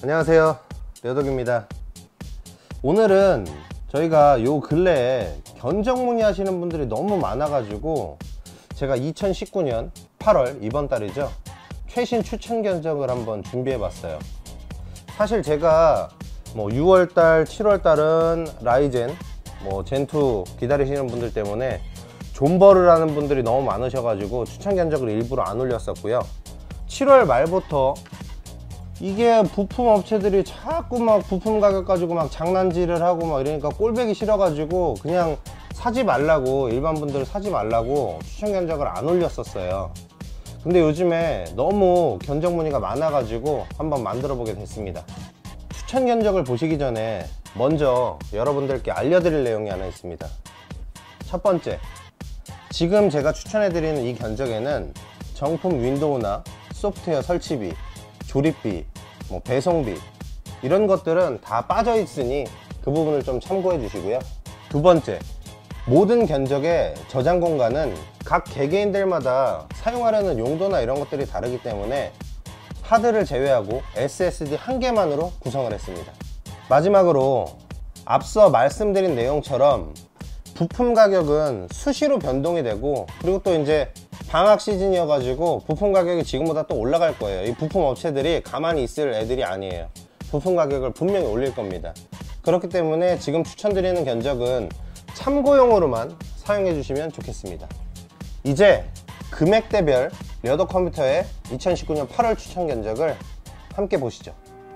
안녕하세요, 려덕입니다. 오늘은 저희가 요 근래에 견적 문의하시는 분들이 너무 많아가지고 제가 2019년 8월 이번 달이죠, 최신 추천 견적을 한번 준비해 봤어요. 사실 제가 뭐 6월달 7월달은 라이젠 젠2 기다리시는 분들 때문에 존버를 하는 분들이 너무 많으셔가지고 추천 견적을 일부러 안 올렸었고요. 7월 말부터 이게 부품 업체들이 자꾸 막 부품 가격 가지고 막 장난질을 하고 막 이러니까 꼴보기 싫어가지고 그냥 사지 말라고, 일반 분들 사지 말라고 추천 견적을 안 올렸었어요. 근데 요즘에 너무 견적 문의가 많아가지고 한번 만들어 보게 됐습니다. 추천 견적을 보시기 전에 먼저 여러분들께 알려드릴 내용이 하나 있습니다. 첫 번째, 지금 제가 추천해드리는 이 견적에는 정품 윈도우나 소프트웨어 설치비, 조립비, 배송비 이런 것들은 다 빠져 있으니 그 부분을 좀 참고해 주시고요. 두 번째, 모든 견적의 저장 공간은 각 개개인들마다 사용하려는 용도나 이런 것들이 다르기 때문에 하드를 제외하고 SSD 한 개만으로 구성을 했습니다. 마지막으로 앞서 말씀드린 내용처럼 부품 가격은 수시로 변동이 되고, 그리고 또 이제 방학 시즌이어 가지고 부품 가격이 지금보다 또 올라갈 거예요. 이 부품 업체들이 가만히 있을 애들이 아니에요. 부품 가격을 분명히 올릴 겁니다. 그렇기 때문에 지금 추천드리는 견적은 참고용으로만 사용해 주시면 좋겠습니다. 이제 금액대별 려덕 컴퓨터의 2019년 8월 추천 견적을 함께 보시죠.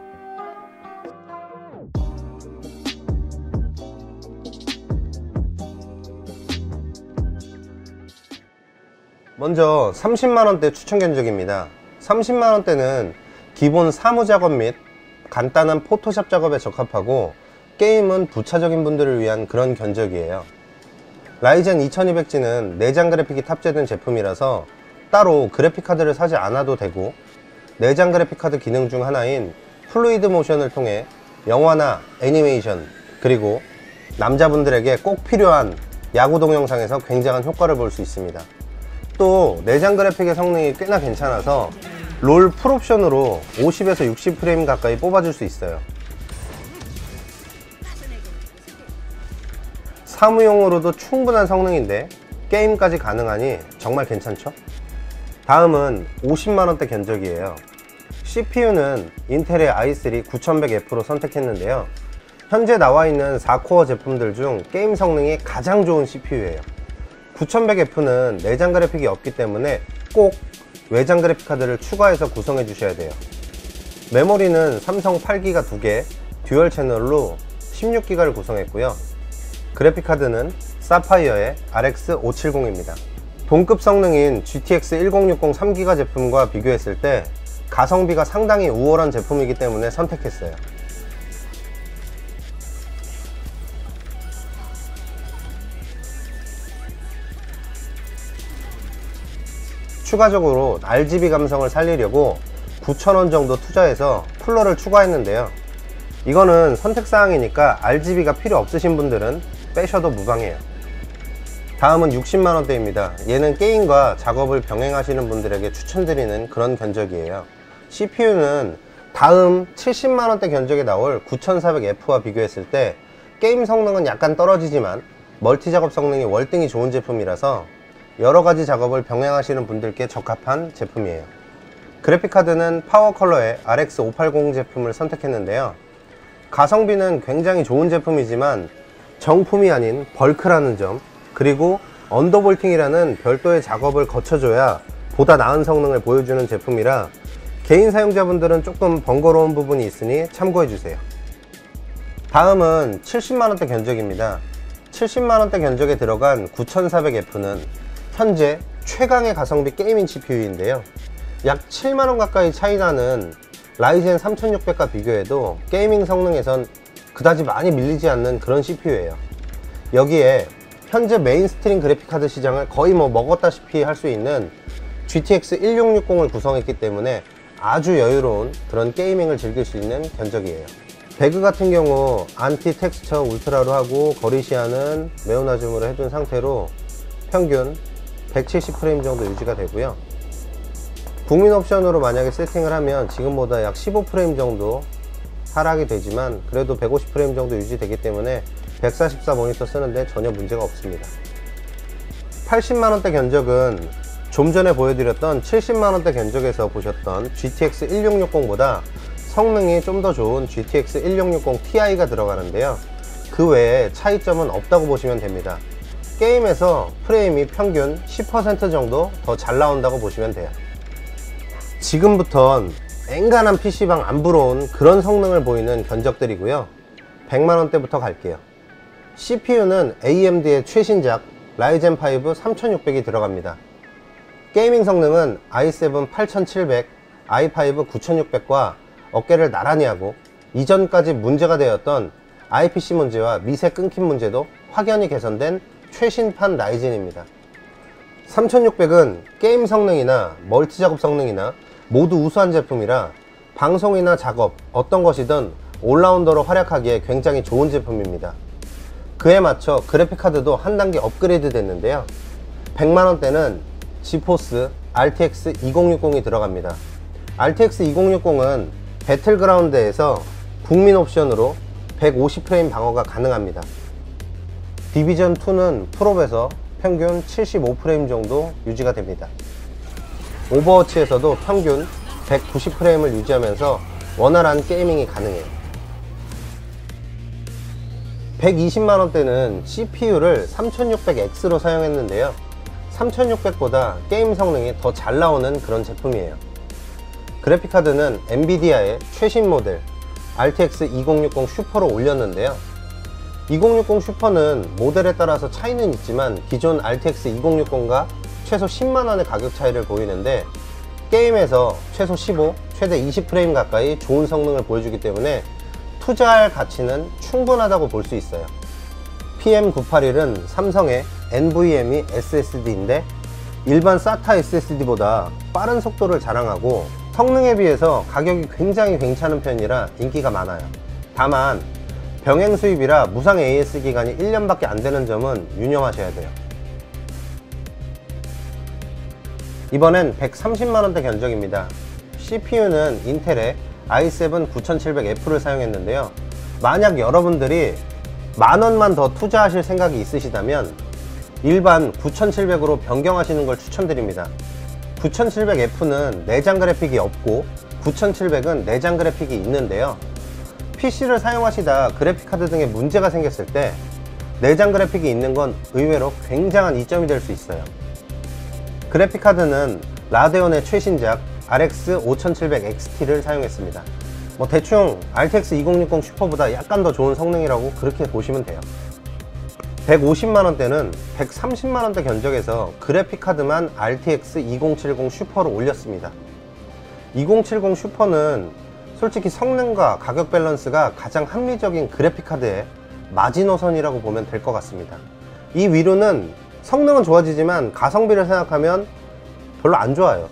먼저 30만원대 추천 견적입니다. 30만원대는 기본 사무작업 및 간단한 포토샵 작업에 적합하고 게임은 부차적인 분들을 위한 그런 견적이에요. 라이젠 2200G는 내장 그래픽이 탑재된 제품이라서 따로 그래픽카드를 사지 않아도 되고, 내장 그래픽카드 기능 중 하나인 플루이드 모션을 통해 영화나 애니메이션, 그리고 남자분들에게 꼭 필요한 야구 동영상에서 굉장한 효과를 볼 수 있습니다. 또 내장 그래픽의 성능이 꽤나 괜찮아서 롤 풀옵션으로 50에서 60프레임 가까이 뽑아줄 수 있어요. 사무용으로도 충분한 성능인데 게임까지 가능하니 정말 괜찮죠? 다음은 50만원대 견적이에요. CPU는 인텔의 i3 9100F로 선택했는데요, 현재 나와있는 4코어 제품들 중 게임 성능이 가장 좋은 CPU예요 9100F는 내장 그래픽이 없기 때문에 꼭 외장 그래픽 카드를 추가해서 구성해 주셔야 돼요. 메모리는 삼성 8기가 2개, 듀얼 채널로 16기가를 구성했고요. 그래픽 카드는 사파이어의 RX 570입니다. 동급 성능인 GTX 1060 3기가 제품과 비교했을 때 가성비가 상당히 우월한 제품이기 때문에 선택했어요. 추가적으로 RGB 감성을 살리려고 9,000원 정도 투자해서 쿨러를 추가했는데요, 이거는 선택사항이니까 RGB가 필요 없으신 분들은 빼셔도 무방해요. 다음은 60만원대입니다. 얘는 게임과 작업을 병행하시는 분들에게 추천드리는 그런 견적이에요. CPU는 다음 70만원대 견적에 나올 9400F와 비교했을 때 게임 성능은 약간 떨어지지만 멀티 작업 성능이 월등히 좋은 제품이라서 여러가지 작업을 병행하시는 분들께 적합한 제품이에요. 그래픽카드는 파워컬러의 RX 580 제품을 선택했는데요, 가성비는 굉장히 좋은 제품이지만 정품이 아닌 벌크라는 점, 그리고 언더볼팅이라는 별도의 작업을 거쳐줘야 보다 나은 성능을 보여주는 제품이라 개인 사용자분들은 조금 번거로운 부분이 있으니 참고해주세요. 다음은 70만원대 견적입니다. 70만원대 견적에 들어간 9400F는 현재 최강의 가성비 게이밍 CPU인데요, 약 7만원 가까이 차이나는 라이젠 3600과 비교해도 게이밍 성능에선 그다지 많이 밀리지 않는 그런 CPU예요. 여기에 현재 메인스트림 그래픽카드 시장을 거의 먹었다시피 할 수 있는 GTX 1660을 구성했기 때문에 아주 여유로운 그런 게이밍을 즐길 수 있는 견적이에요. 배그 같은 경우 안티 텍스처 울트라로 하고 거리 시야는 매우 낮음으로 해둔 상태로 평균 170프레임 정도 유지가 되고요. 국민 옵션으로 만약에 세팅을 하면 지금보다 약 15프레임 정도 하락이 되지만 그래도 150프레임 정도 유지되기 때문에 144 모니터 쓰는데 전혀 문제가 없습니다. 80만원대 견적은 좀 전에 보여드렸던 70만원대 견적에서 보셨던 GTX 1660보다 성능이 좀 더 좋은 GTX 1660 Ti가 들어가는데요. 그 외에 차이점은 없다고 보시면 됩니다. 게임에서 프레임이 평균 10% 정도 더 잘 나온다고 보시면 돼요. 지금부턴 앵간한 PC방 안 부러운 그런 성능을 보이는 견적들이고요. 100만원대부터 갈게요. CPU는 AMD의 최신작 라이젠 5 3600이 들어갑니다. 게이밍 성능은 i7 8700, i5 9600과 어깨를 나란히 하고 이전까지 문제가 되었던 IPC 문제와 미세 끊김 문제도 확연히 개선된 최신판 라이젠입니다. 3600은 게임 성능이나 멀티 작업 성능이나 모두 우수한 제품이라 방송이나 작업 어떤 것이든 올라운더로 활약하기에 굉장히 좋은 제품입니다. 그에 맞춰 그래픽카드도 한 단계 업그레이드 됐는데요. 100만원대는 지포스 RTX 2060이 들어갑니다. RTX 2060은 배틀그라운드에서 국민 옵션으로 150프레임 방어가 가능합니다. 디비전2는 풀업에서 평균 75프레임 정도 유지가 됩니다. 오버워치에서도 평균 190프레임을 유지하면서 원활한 게이밍이 가능해요. 120만원대는 CPU를 3600X로 사용했는데요. 3600보다 게임 성능이 더 잘 나오는 그런 제품이에요. 그래픽카드는 엔비디아의 최신 모델 RTX 2060 슈퍼로 올렸는데요. 2060 슈퍼는 모델에 따라서 차이는 있지만 기존 RTX 2060과 최소 10만원의 가격 차이를 보이는데 게임에서 최소 15, 최대 20프레임 가까이 좋은 성능을 보여주기 때문에 투자할 가치는 충분하다고 볼 수 있어요. PM981은 삼성의 NVMe SSD인데 일반 SATA SSD보다 빠른 속도를 자랑하고 성능에 비해서 가격이 굉장히 괜찮은 편이라 인기가 많아요. 다만 병행 수입이라 무상 AS 기간이 1년밖에 안 되는 점은 유념하셔야 돼요. 이번엔 130만원대 견적입니다. CPU는 인텔의 i7 9700F를 사용했는데요. 만약 여러분들이 만원만 더 투자하실 생각이 있으시다면 일반 9700으로 변경하시는 걸 추천드립니다. 9700F는 내장 그래픽이 없고 9700은 내장 그래픽이 있는데요. PC를 사용하시다 그래픽카드 등에 문제가 생겼을 때 내장 그래픽이 있는 건 의외로 굉장한 이점이 될 수 있어요. 그래픽카드는 라데온의 최신작 RX 5700XT를 사용했습니다. 대충 RTX 2060 슈퍼보다 약간 더 좋은 성능이라고 그렇게 보시면 돼요. 150만원대는 130만원대 견적에서 그래픽카드만 RTX 2070 슈퍼로 올렸습니다. 2070 슈퍼는 솔직히 성능과 가격 밸런스가 가장 합리적인 그래픽카드의 마지노선이라고 보면 될 것 같습니다. 이 위로는 성능은 좋아지지만 가성비를 생각하면 별로 안 좋아요.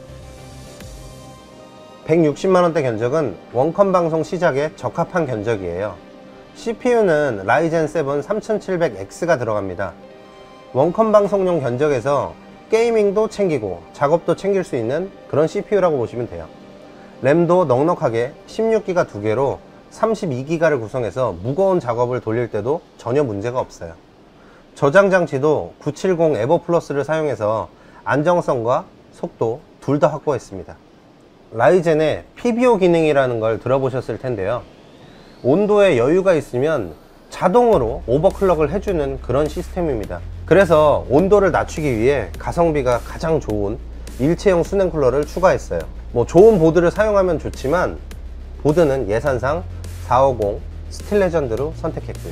160만원대 견적은 원컴 방송 시작에 적합한 견적이에요. CPU는 라이젠 7 3700X가 들어갑니다. 원컴 방송용 견적에서 게이밍도 챙기고 작업도 챙길 수 있는 그런 CPU라고 보시면 돼요. 램도 넉넉하게 16기가 2개로 32기가를 구성해서 무거운 작업을 돌릴 때도 전혀 문제가 없어요. 저장 장치도 970 에버 플러스를 사용해서 안정성과 속도 둘 다 확보했습니다. 라이젠의 PBO 기능이라는 걸 들어보셨을 텐데요. 온도에 여유가 있으면 자동으로 오버클럭을 해주는 그런 시스템입니다. 그래서 온도를 낮추기 위해 가성비가 가장 좋은 일체형 수냉 쿨러를 추가했어요. 좋은 보드를 사용하면 좋지만 보드는 예산상 450 스틸 레전드로 선택했고요.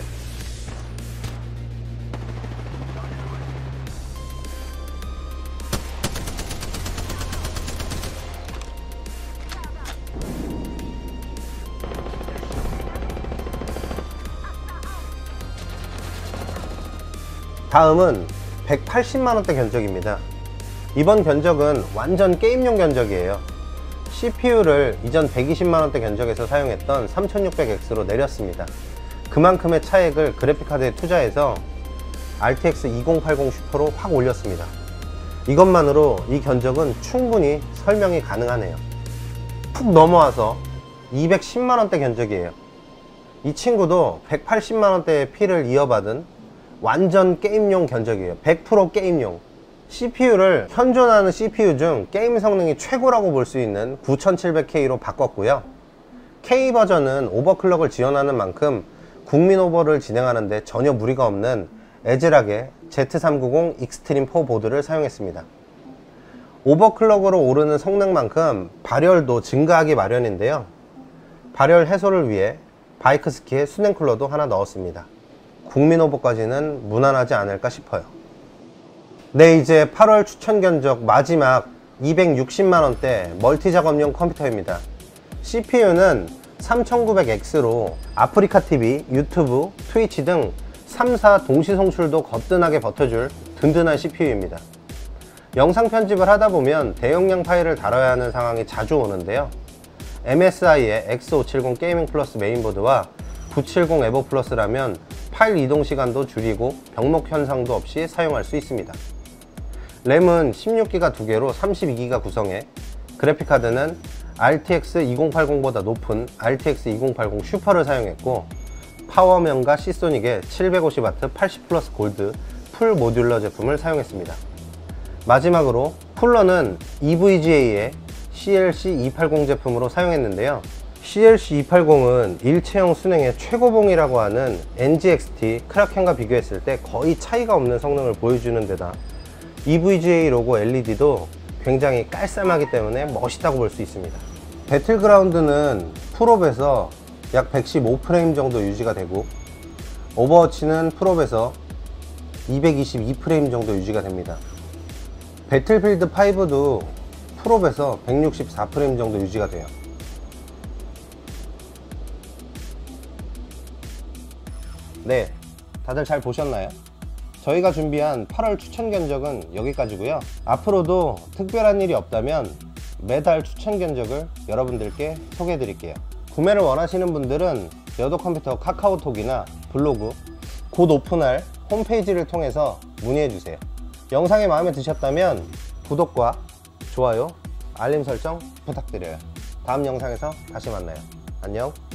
다음은 180만원대 견적입니다. 이번 견적은 완전 게임용 견적이에요. CPU를 이전 120만원대 견적에서 사용했던 3600X로 내렸습니다. 그만큼의 차액을 그래픽카드에 투자해서 RTX 2080 슈퍼로 확 올렸습니다. 이것만으로 이 견적은 충분히 설명이 가능하네요. 푹 넘어와서 210만원대 견적이에요. 이 친구도 180만원대의 피를 이어받은 완전 게임용 견적이에요. 100% 게임용. CPU를 현존하는 CPU 중 게임 성능이 최고라고 볼 수 있는 9700K로 바꿨고요. K 버전은 오버클럭을 지원하는 만큼 국민 오버를 진행하는데 전혀 무리가 없는 에즈락의 Z390 익스트림 4 보드를 사용했습니다. 오버클럭으로 오르는 성능만큼 발열도 증가하기 마련인데요. 발열 해소를 위해 바이크스키에 수냉쿨러도 하나 넣었습니다. 국민 오버까지는 무난하지 않을까 싶어요. 네, 이제 8월 추천 견적 마지막 260만원대 멀티 작업용 컴퓨터입니다. CPU는 3900X로 아프리카TV, 유튜브, 트위치 등 3사 동시 송출도 거뜬하게 버텨줄 든든한 CPU입니다. 영상 편집을 하다보면 대용량 파일을 다뤄야 하는 상황이 자주 오는데요. MSI의 X570 게이밍 플러스 메인보드와 970 에버 플러스라면 파일 이동 시간도 줄이고 병목 현상도 없이 사용할 수 있습니다. 램은 16기가 2개로 32기가 구성해 그래픽카드는 RTX 2080보다 높은 RTX 2080 슈퍼를 사용했고 파워명과 시소닉의 750W 80 플러스 골드 풀 모듈러 제품을 사용했습니다. 마지막으로 쿨러는 EVGA의 CLC280 제품으로 사용했는데요. CLC280은 일체형 순행의 최고봉이라고 하는 NGXT 크라켄과 비교했을 때 거의 차이가 없는 성능을 보여주는 데다 EVGA 로고 LED도 굉장히 깔쌈하기 때문에 멋있다고 볼 수 있습니다. 배틀그라운드는 풀업에서 약 115프레임 정도 유지가 되고 오버워치는 풀업에서 222프레임 정도 유지가 됩니다. 배틀필드 5도 풀업에서 164프레임 정도 유지가 돼요. 네, 다들 잘 보셨나요? 저희가 준비한 8월 추천 견적은 여기까지고요. 앞으로도 특별한 일이 없다면 매달 추천 견적을 여러분들께 소개해 드릴게요. 구매를 원하시는 분들은 여도컴퓨터 카카오톡이나 블로그, 곧 오픈할 홈페이지를 통해서 문의해 주세요. 영상이 마음에 드셨다면 구독과 좋아요, 알림 설정 부탁드려요. 다음 영상에서 다시 만나요. 안녕.